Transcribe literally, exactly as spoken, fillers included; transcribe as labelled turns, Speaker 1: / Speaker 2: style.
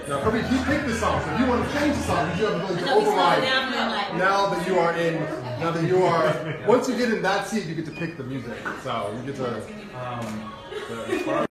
Speaker 1: Now, probably you pick the song, so if you want to change the song, you have the ability to override. Now that you are in, now that you are, once you get in that seat, you get to pick the music. So you get to. Um, the,